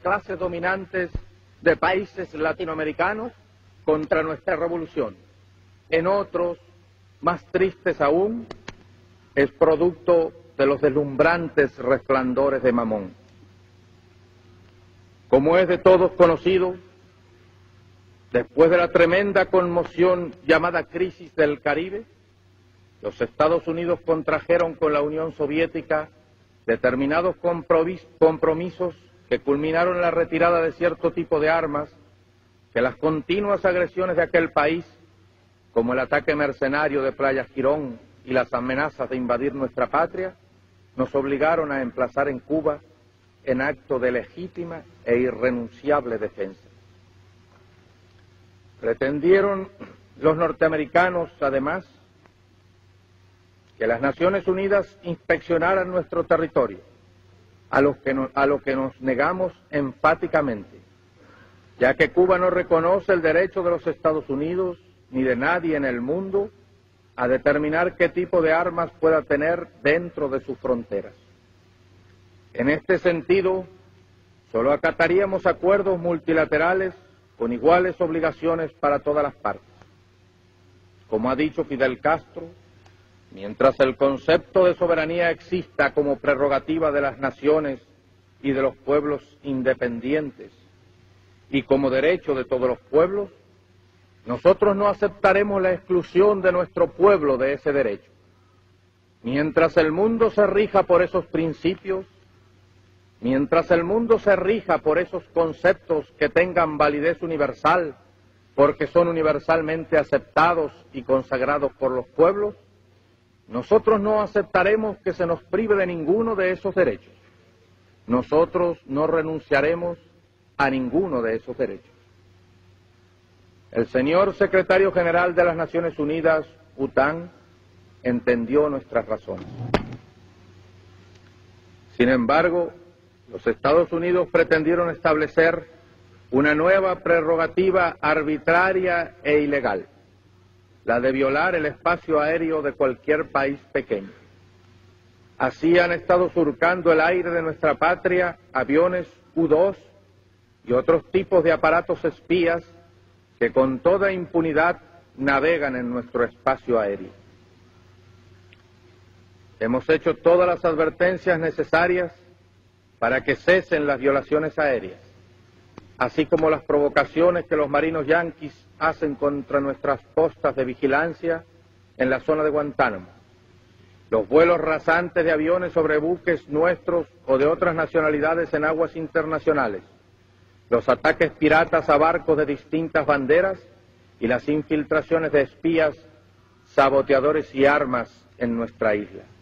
clases dominantes de países latinoamericanos contra nuestra revolución. En otros, más tristes aún, es producto de los deslumbrantes resplandores de Mamón. Como es de todos conocido, después de la tremenda conmoción llamada crisis del Caribe, los Estados Unidos contrajeron con la Unión Soviética determinados compromisos que culminaron en la retirada de cierto tipo de armas que las continuas agresiones de aquel país, como el ataque mercenario de Playa Girón y las amenazas de invadir nuestra patria, nos obligaron a emplazar en Cuba en acto de legítima e irrenunciable defensa. Pretendieron los norteamericanos, además, que las Naciones Unidas inspeccionaran nuestro territorio, a lo que nos negamos enfáticamente, ya que Cuba no reconoce el derecho de los Estados Unidos ni de nadie en el mundo a determinar qué tipo de armas pueda tener dentro de sus fronteras. En este sentido, solo acataríamos acuerdos multilaterales con iguales obligaciones para todas las partes. Como ha dicho Fidel Castro, mientras el concepto de soberanía exista como prerrogativa de las naciones y de los pueblos independientes y como derecho de todos los pueblos, nosotros no aceptaremos la exclusión de nuestro pueblo de ese derecho. Mientras el mundo se rija por esos principios, mientras el mundo se rija por esos conceptos que tengan validez universal, porque son universalmente aceptados y consagrados por los pueblos, nosotros no aceptaremos que se nos prive de ninguno de esos derechos. Nosotros no renunciaremos a ninguno de esos derechos. El señor secretario general de las Naciones Unidas, U Thant, entendió nuestras razones. Sin embargo, los Estados Unidos pretendieron establecer una nueva prerrogativa arbitraria e ilegal, la de violar el espacio aéreo de cualquier país pequeño. Así han estado surcando el aire de nuestra patria aviones U-2 y otros tipos de aparatos espías que con toda impunidad navegan en nuestro espacio aéreo. Hemos hecho todas las advertencias necesarias para que cesen las violaciones aéreas, así como las provocaciones que los marinos yanquis hacen contra nuestras postas de vigilancia en la zona de Guantánamo, los vuelos rasantes de aviones sobre buques nuestros o de otras nacionalidades en aguas internacionales, los ataques piratas a barcos de distintas banderas y las infiltraciones de espías, saboteadores y armas en nuestra isla.